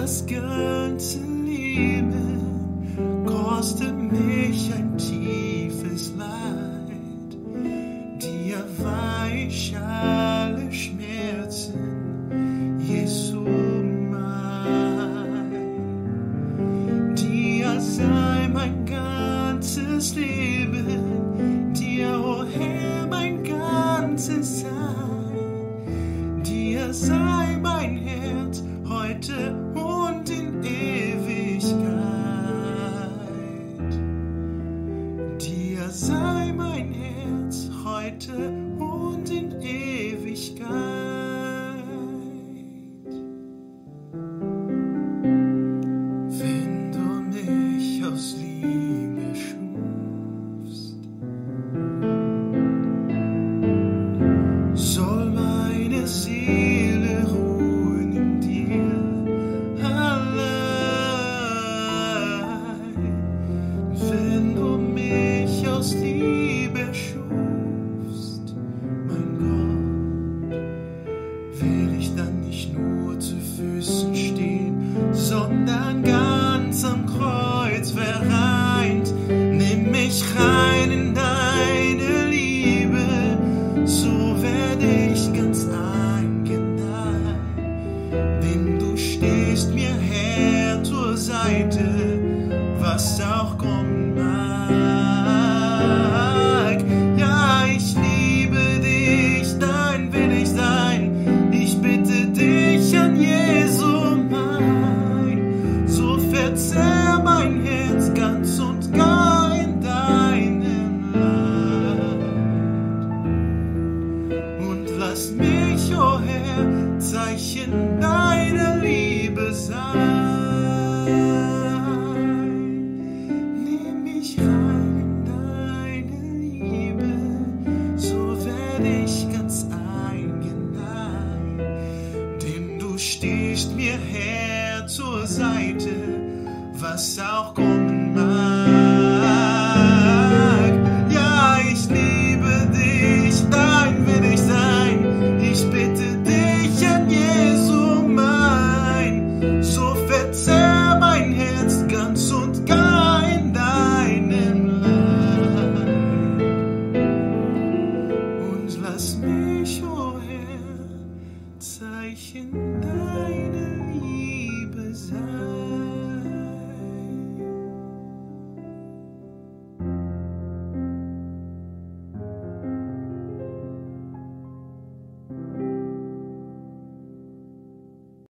das ganze Leben kostet mich ein tiefes Leid. Dir weih alle Schmerzen, Jesu mein. Dir sei mein ganzes Leben, dir, o Herr, mein ganzes Sein. Dir sei mein Herz heute und in Ewigkeit. Dir sei mein Herz heute und in Ewigkeit. Wenn du mich aus Liebe erschufst, soll meine Seele ruhen in dir allein. Wenn du mich aus Liebe erschufst, mein Gott, will ich dann nicht nur zu Füßen stehen, sondern ganz am Kreuz vereint. Nimm mich rein in deine Liebe, so werde ich ganz eingeneigt. Denn du stehst mir, Herr, zur Seite, was auch kommen mag. Ja, ich liebe dich, dein will ich sein. Ich bitte dich an Jesu mein. So verzehr mein Herz ganz und gar in deinen Leid. Und lass mich, o Herr, Zeichen deiner Liebe sein. Nimm mich rein in deine Liebe, so werde ich ganz eingeneigt. Denn du stehst mir, Herr, zur Seite, was auch kommen mag. Ja, ich liebe dich, dein will ich sein. Ich bitte dich an Jesu mein. So verzeih